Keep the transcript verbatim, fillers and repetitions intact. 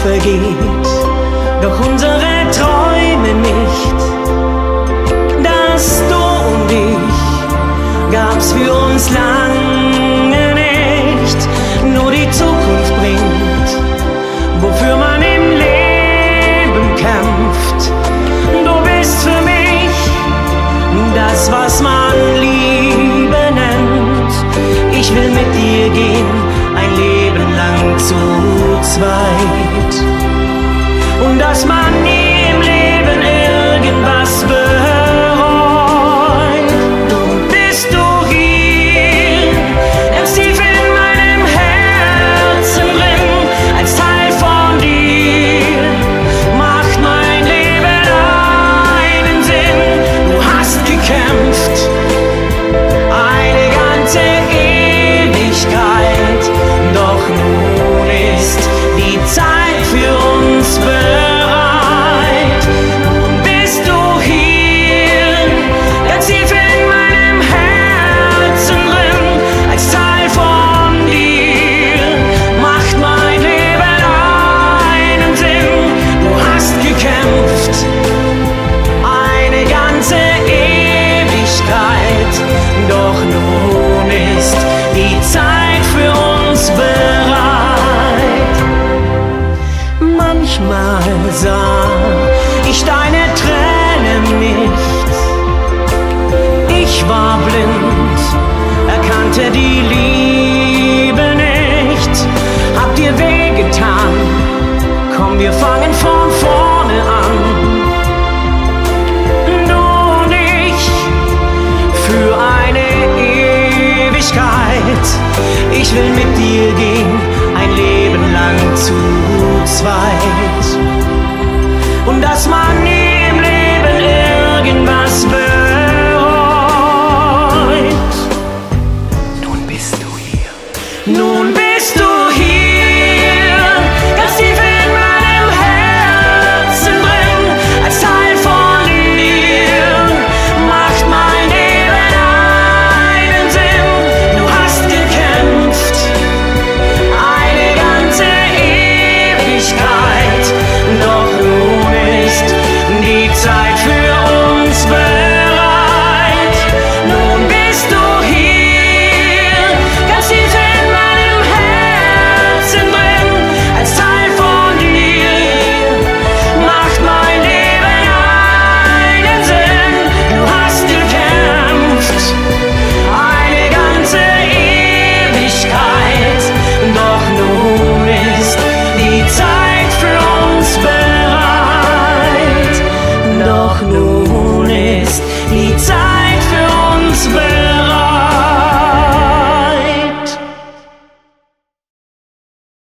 vergeht, doch unsere Träume nicht. Das Du und ich gab's für uns lange nicht. Nur die Zukunft bringt, wofür man im Leben kämpft. Du bist für mich das, was man Liebe nennt. Ich will mit dir gehen, ein Leben lang zu zweit. Und dass man nie im Leben irgendwas bereut. Nun bist du hier, ganz tief in meinem Herzen drin, als Teil von dir macht mein Leben einen Sinn. Du hast gekämpft, eine ganze Ewigkeit, doch nun ist die Zeit für uns bereit. Nun bist du hier, ganz tief in meinem Herzen drin, als Teil von dir macht mein Leben einen Sinn. Du hast gekämpft, eine ganze Ewigkeit, doch nun ist die Zeit für uns bereit. Manchmal sah ich deine Tränen nicht. Ich war blind, erkannte die Liebe nicht. Hab dir wehgetan, komm, wir fangen von vorne an. Du und ich für eine Ewigkeit. Ich will mit dir gehen, ein Leben lang zu